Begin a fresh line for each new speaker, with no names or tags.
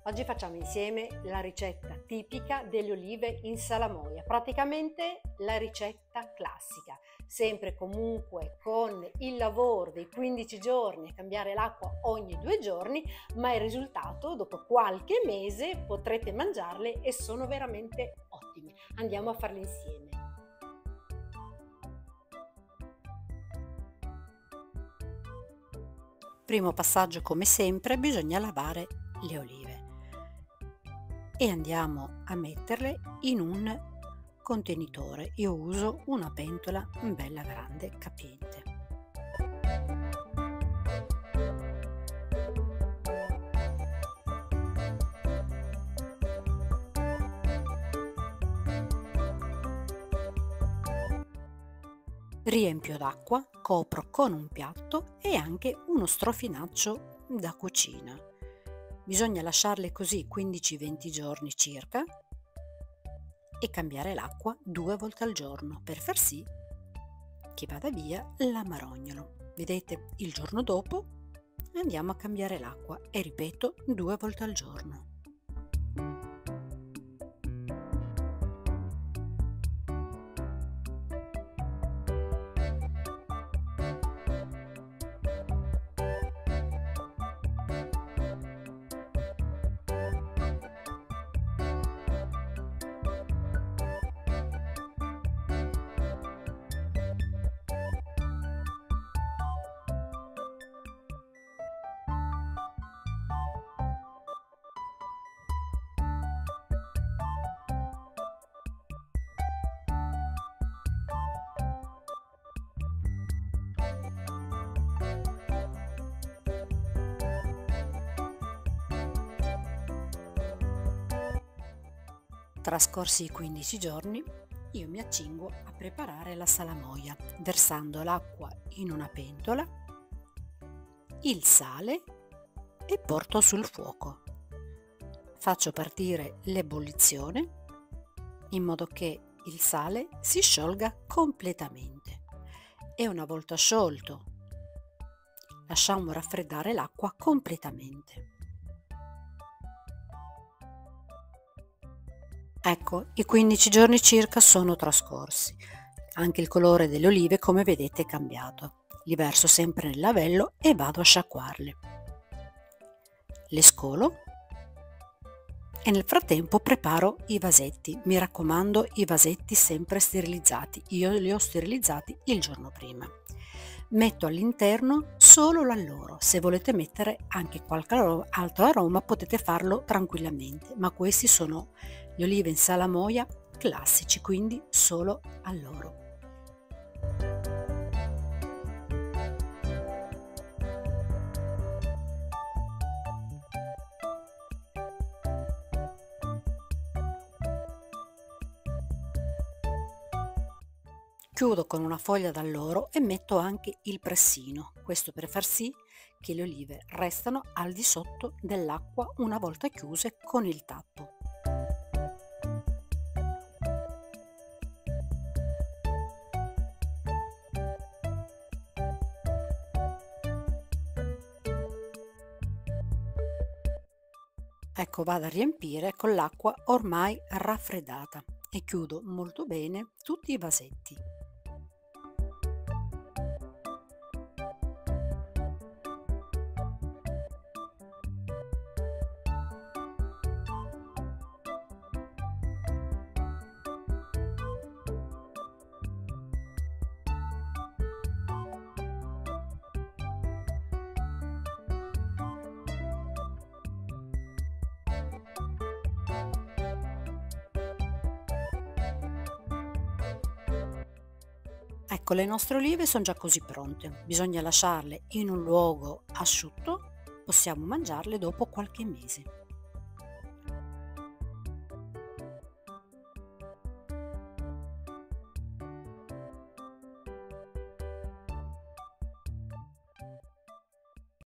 Oggi facciamo insieme la ricetta tipica delle olive in salamoia, praticamente la ricetta classica, sempre comunque con il lavoro dei 15 giorni a cambiare l'acqua ogni 2 giorni, ma il risultato dopo qualche mese potrete mangiarle e sono veramente ottime. Andiamo a farle insieme. Primo passaggio, come sempre, bisogna lavare le olive e andiamo a metterle in un contenitore. Io uso una pentola bella grande, capiente. Riempio d'acqua, copro con un piatto e anche uno strofinaccio da cucina. Bisogna lasciarle così 15-20 giorni circa e cambiare l'acqua 2 volte al giorno per far sì che vada via l'amarognolo. Vedete, il giorno dopo andiamo a cambiare l'acqua e ripeto 2 volte al giorno. Trascorsi i 15 giorni, io mi accingo a preparare la salamoia, versando l'acqua in una pentola, il sale e porto sul fuoco. Faccio partire l'ebollizione in modo che il sale si sciolga completamente e una volta sciolto lasciamo raffreddare l'acqua completamente. Ecco, i 15 giorni circa sono trascorsi. Anche il colore delle olive, come vedete, è cambiato. Li verso sempre nel lavello e vado a sciacquarle. Le scolo e nel frattempo preparo i vasetti. Mi raccomando, i vasetti sempre sterilizzati. Io li ho sterilizzati il giorno prima. Metto all'interno solo l'alloro. Se volete mettere anche qualche altro aroma potete farlo tranquillamente, ma questi sono le olive in salamoia classici, quindi solo alloro. Chiudo con una foglia d'alloro e metto anche il pressino, questo per far sì che le olive restano al di sotto dell'acqua una volta chiuse con il tappo. Ecco, vado a riempire con l'acqua ormai raffreddata e chiudo molto bene tutti i vasetti. Ecco, le nostre olive sono già così pronte, bisogna lasciarle in un luogo asciutto, possiamo mangiarle dopo qualche mese.